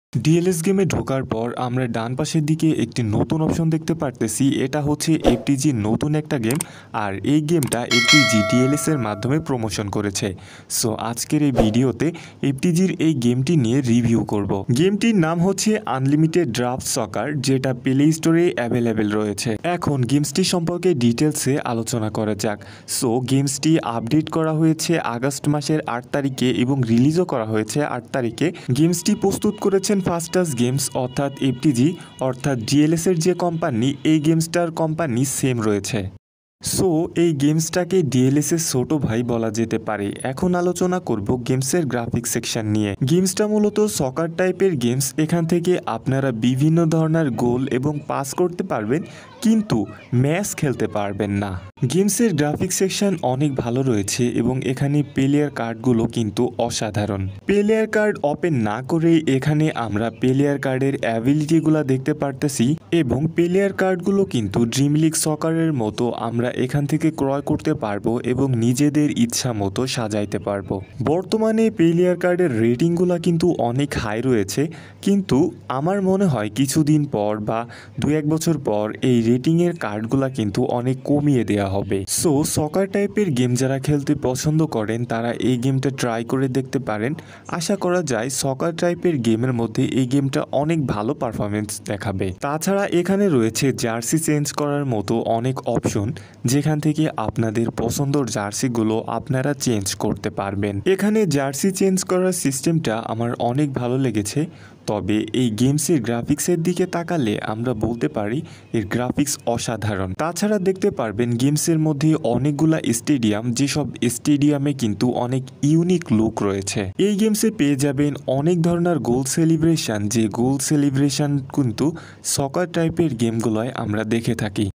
DLS গেমে ঢোকার পর আমরা ডান পাশের দিকে একটি নতুন অপশন দেখতে পারতেছি। এটা হচ্ছে এফটিজির নতুন একটা গেম, আর এই গেমটা এফটিজি ডিএলএস এর মাধ্যমে প্রমোশন করেছে। সো আজকের এই ভিডিওতে এফটিজির এই গেমটি নিয়ে রিভিউ করব। গেমটির নাম হচ্ছে আনলিমিটেড ড্রাফট সকার, যেটা প্লে স্টোরে অ্যাভেলেবেল রয়েছে। এখন গেমসটি সম্পর্কে ডিটেলসে আলোচনা করা যাক। সো গেমসটি আপডেট করা হয়েছে আগস্ট মাসের 8 তারিখে এবং রিলিজও করা হয়েছে 8 তারিখে। গেমসটি প্রস্তুত করেছেন ফাস্টাস গেমস অর্থাৎ এফটিজি, অর্থাৎ ডিএলএস এর যে কোম্পানি, এই গেমসটার কোম্পানি সেম রয়েছে। সো এই গেমসটাকে ডিএলএস এর ছোট ভাই বলা যেতে পারে। এখন আলোচনা করব গেমসের গ্রাফিক সেকশন নিয়ে। গেমসটা মূলত সকার টাইপের গেমস। এখান থেকে আপনারা বিভিন্ন ধরনের গোল এবং পাস করতে পারবেন, কিন্তু ম্যাচ খেলতে পারবেন না। গেমসের গ্রাফিক সেকশন অনেক ভালো রয়েছে এবং এখানে প্লেয়ার কার্ডগুলো কিন্তু অসাধারণ। প্লেয়ার কার্ড ওপেন না করে এখানে আমরা প্লেয়ার কার্ডের অ্যাবিলিটিগুলো দেখতে পারতেছি এবং প্লেয়ার কার্ডগুলো কিন্তু ড্রিম লিগ সকারের মতো আমরা এখান থেকে ক্রয় করতে পারবো এবং নিজেদের ইচ্ছা মতো সাজাইতে পারবো। বর্তমানে প্লেয়ার কার্ডের রেটিংগুলো কিন্তু অনেক হাই রয়েছে, কিন্তু আমার মনে হয় কিছুদিন পর বা 2-1 বছর পর এই রেটিংয়ের কার্ডগুলো কিন্তু অনেক কমিয়ে দেওয়া হবে। সো সকার টাইপের গেম যারা খেলতে পছন্দ করেন তারা এই গেমটা ট্রাই করে দেখতে পারেন। আশা করা যায় সকার টাইপের গেমের মধ্যে এই গেমটা অনেক ভালো পারফরমেন্স দেখাবে। তাছাড়া এখানে রয়েছে জার্সি চেঞ্জ করার মতো অনেক অপশন, যেখান থেকে আপনাদের পছন্দের জার্সিগুলো আপনারা চেঞ্জ করতে পারবেন। এখানে জার্সি চেঞ্জ করার সিস্টেমটা আমার অনেক ভালো লেগেছে। তবে এই গেমসের গ্রাফিক্সের দিকে তাকালে আমরা বলতে পারি এর গ্রাফিক্স অসাধারণ। তাছাড়া দেখতে পারবেন গেমসের মধ্যে অনেকগুলা স্টেডিয়াম, যেসব স্টেডিয়ামে কিন্তু অনেক ইউনিক লুক রয়েছে। এই গেমসে পেয়ে যাবেন অনেক ধরনের গোল সেলিব্রেশন, যে গোল সেলিব্রেশন কিন্তু সকার টাইপের গেমগুলোয় আমরা দেখে থাকি।